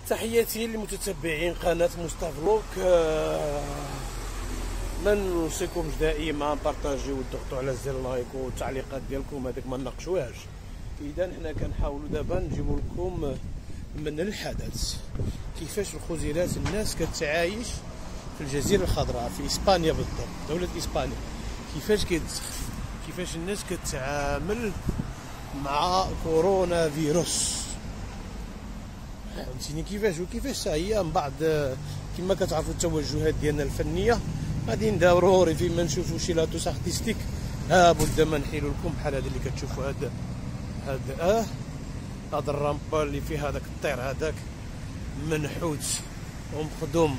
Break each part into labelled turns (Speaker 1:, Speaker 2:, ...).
Speaker 1: تحياتي لمتتبعين قناة مصطفى فلوك. ما نوصيكمش دائما بارطاجيو وتضغطوا على زر لايك والتعليقات ديالكم، هذاك ما نناقشوهاش. اذا هنا كنحاولوا دابا نجيبوا لكم من الحدث كيفاش الخزيرات الناس كتعايش في الجزيرة الخضراء في اسبانيا، بالضبط دولة اسبانيا. كيفاش الناس كتعامل مع كورونا فيروس، فهمتيني كيفاش هي من بعد. كما كتعرفوا التوجهات ديالنا الفنيه غادي نداورو فيما نشوفوا شي لاتوس ارتستيك لابد ما نحيلوا لكم بحال هذا اللي كتشوفوا هذا الرامبا اللي فيه هذاك الطير هذاك منحوت ومخدوم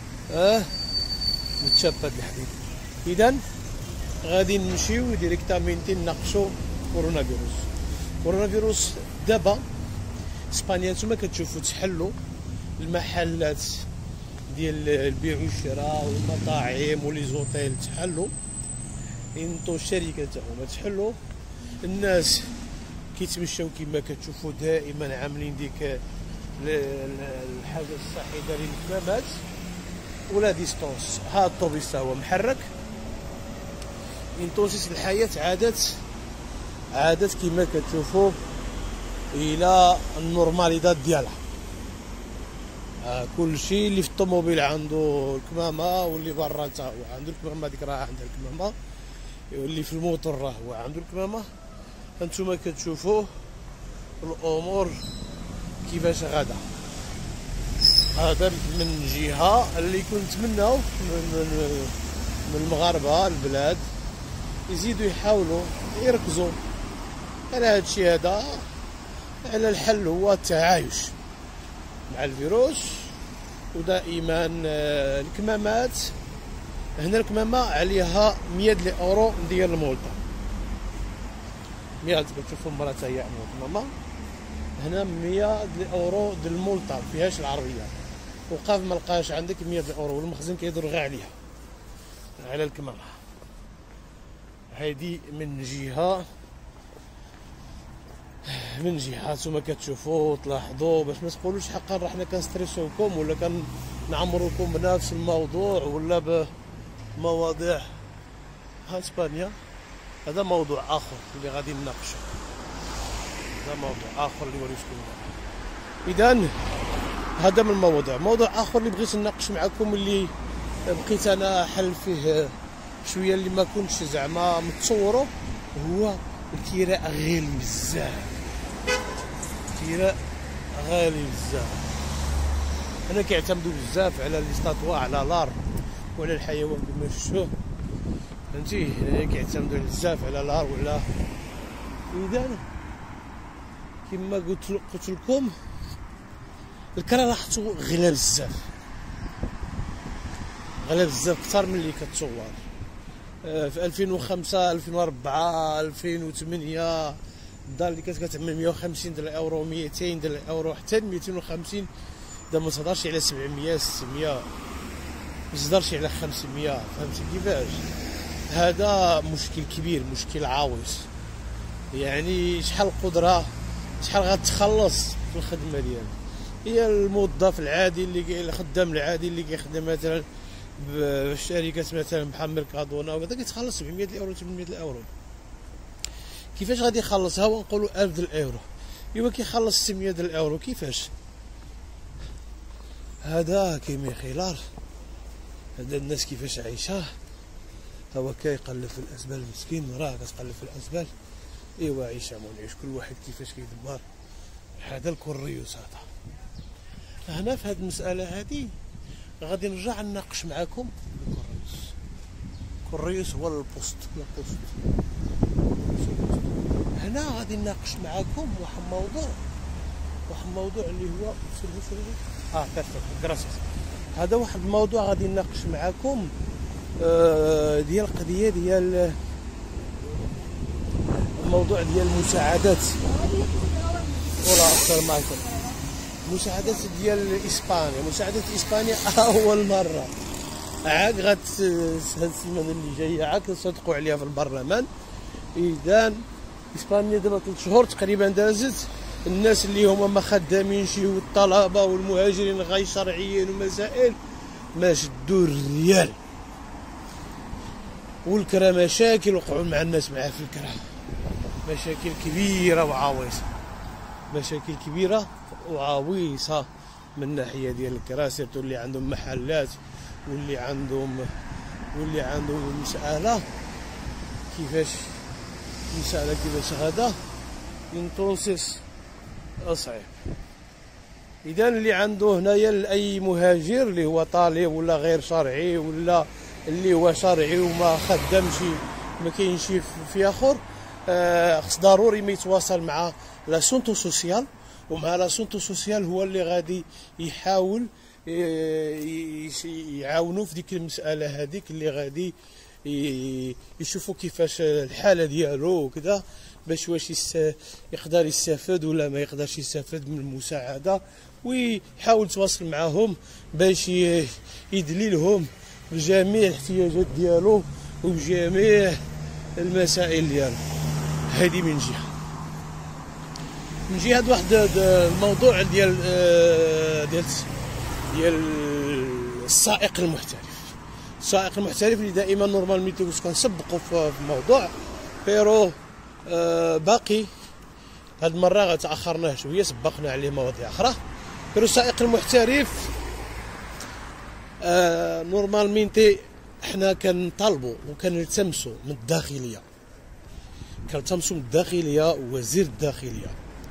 Speaker 1: متشبت الحديد. اذا غادي نمشيو ديريكتامينتي نناقشوا كورونا فيروس. دابا اسبانيا نتوما كتشوفوا تحلوا المحلات ديال البيع والشراء والمطاعم ولي زوطيل تحلوا، انتو الشركات هما تحلوا، الناس كيتمشاو كما كتشوفوا دائما عاملين ديك الحاجه الصحيه دايرين الكمامات ولا ديستونس. هذا الطوبيس هو محرك، انتونسيس الحياه عادت كما كتشوفوا الى النورماليداد ديالها. كل شيء اللي في الطوموبيل عنده الكمامه، واللي برا حتى هو عنده الكمامه، ديك راه عندها الكمامه، واللي في الموتور راه هو عنده الكمامه. انتما كتشوفوا الامور كيفاش غادا. هذا من جهه اللي كنتمناو من المغاربه البلاد يزيدوا يحاولوا يركزوا على هذا الشيء هذا، على الحل هو التعايش مع الفيروس. ودائما الكمامات هنا الكمامه عليها 100 اورو ديال المولطه، 100 كتشوفوا مرة هي عندها الكمامه هنا 100 اورو ديال المولطه، فيهاش العربيه. وقاف ما لقاش عندك 100 اورو، والمخزن كيدور غير عليها على الكمامه. هذه من جهه نتوما كتشوفوا تلاحظوا، باش ما تقولوش حقا راه حنا كنستريسوكم ولا كنعمروكم بنفس الموضوع ولا بمواضيع. اسبانيا هذا موضوع اخر اللي غادي نناقشوا، هذا موضوع اخر اللي وريتكم. اذا هذا من المواضيع. موضوع اخر اللي بغيت نناقش معكم، اللي بقيت انا حل فيه شويه، اللي ما كنتش زعما متصوره، هو الكراء غالي بزاف. الكراء غالي بزاف. هنا كيعتمدوا بزاف على لي ستاتوا، على لار وعلى الحيوان كما شفتوا، فهمتي. كيعتمدوا بزاف على لار وعلى. اذا كما قلت لكم الكرا لاحظتوا غلا بزاف، غلا بزاف اكثر من اللي كتصور. في 2005 2004 2008 الدار اللي كانت كتعمل 150 ديال الاورو، 200 ديال الاورو، حتى 250. دابا ما تهضرش على 700 600، ما تهضرش على 500. فهمتي كيفاش؟ هذا مشكل كبير، مشكل عاوز. يعني شحال القدره، شحال غتخلص في الخدمه ديالك. هي الموظف العادي الخدام العادي اللي كيخدم مثلا بالشركات مثلا بحال ميركادونا وكذا، كيتخلص 700 اورو 800 اورو. كيفاش غادي يخلصها؟ هو نقولوا 1000 ديال الاورو، ايوا كيخلص 600 ديال الاورو. كيفاش هذا؟ كيمي خلال هذا الناس كيفاش عايشه. هو كيقلب في الاسبال المسكين، راه كتقلب في الاسبال. ايوا عيشه ونعيش، كل واحد كيفاش كيدبر. هذا الكوريوس هذا. هنا في هذه المساله هذه غادي نرجع نناقش معكم الكوريوس هو البوست. هنا غادي نناقش معكم واحد الموضوع اللي هو كراسيس. هذا واحد الموضوع غادي نناقش معكم ديال القضيه ديال الموضوع ديال المساعدات. ولا السلام عليكم. مساعدات ديال اسبانيا اول مره عاد هاد السيمانه اللي جايه عاد نصدقوا عليها في البرلمان. اذا اسبانيا دابا 3 شهور تقريبا دازت الناس اللي هما ما خدامينش والطلبه والمهاجرين غير شرعيين ومسائل ما شدوا الريال. والكرا مشاكل وقعوا مع الناس معاه في الكرا، مشاكل كبيره وعويصه، مشاكل كبيره وعويصه من الناحيه ديال الكرا، سيرتو اللي عندهم محلات واللي عندهم المساله كيفاش غدا ينطونسيس صعيب. اذا اللي عنده هنايا اي مهاجر اللي هو طالب ولا غير شرعي ولا اللي هو شرعي وما خدمش ما كاينش في اخر، خص ضروري ما يتواصل مع لا سونتو سوسيال، ومع لا سونتو سوسيال هو اللي غادي يحاول يعاونوا في ديك المساله هذيك، اللي غادي يشوفوا كيفاش الحاله ديالو وكذا، باش واش يقدر يستافد ولا ما يقدرش يستافد من المساعده، ويحاول يتواصل معهم باش يدلي لهم بجميع الاحتياجات ديالو وبجميع المسائل ديالو. هذه من جهه واحد الموضوع ديال السائق المحترف. السائق المحترف اللي دائما نورمالمون كنسبقوا في الموضوع، بيرو باقي هاد المره تاخرناه شويه، سبقنا عليه مواضيع اخرى. بيرو السائق المحترف نورمالمينتي حنا كنطالبوا وكنلتمسوا من الداخليه، وزير الداخليه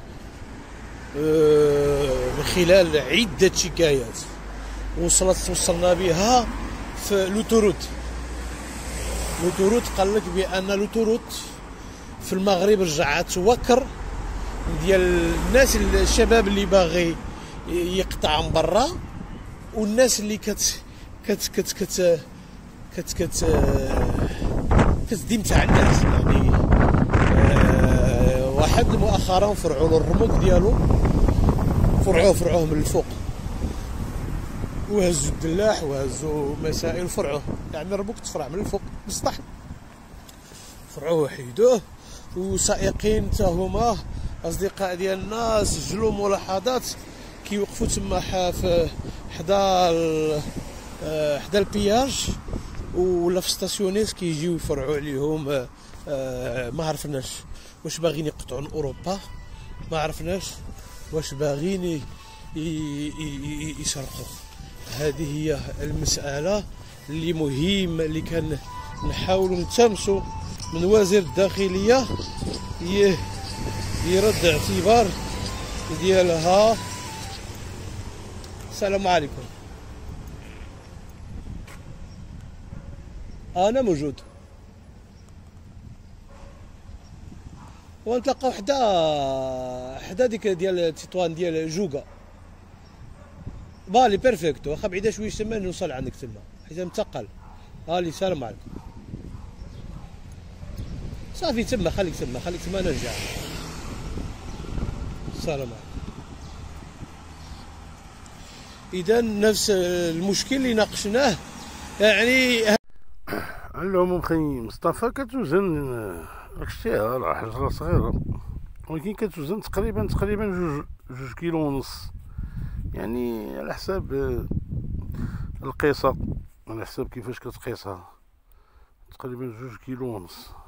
Speaker 1: من خلال عده شكايات وصلنا بها في لوتوروت. قال لك بان لوتوروت في المغرب رجعت توكر ديال الناس، الشباب اللي باغي يقطع من برا، والناس اللي كتديم تاع الناس. يعني واحد مؤخرا فرعوا له الرموك ديالو، فرعوه من الفوق، وهزوا الدلاح وهزوا مسائل فرعوه، يعني الرموك تفرع من الفوق بالسطح، فرعوه وحيدوه. وسائقين حتى هما اصدقاء ديالنا سجلوا ملاحظات كيوقفوا تما في حدا البياج ولا في ستاسيونيس كيجيو يفرعوا عليهم. ما عرفناش واش باغيين يقطعوا اوروبا، ما عرفناش واش باغيين يسرقوا. هذه هي المسألة اللي مهمة، اللي كان نحاولوا نلتمسوا من وزير الداخلية يرد اعتبار ديالها. السلام عليكم، انا موجود، ونتلاقاو حدا ديك ديال التطوان ديال جوكا. بالي بيرفكتو، واخا بعيده شويه تما نوصل عندك تما حيت متقل. السلام عليكم، صافي تما خليك تما نرجع. السلام عليكم. اذا نفس المشكل اللي ناقشناه يعني.
Speaker 2: على العموم خي مصطفى كتوزن راك حجره صغيره، ولكن كتوزن تقريبا 2.5 كيلو، يعني على حساب القيصه، على حساب كيفاش كتقيسها تقريبا 2.5 كيلو.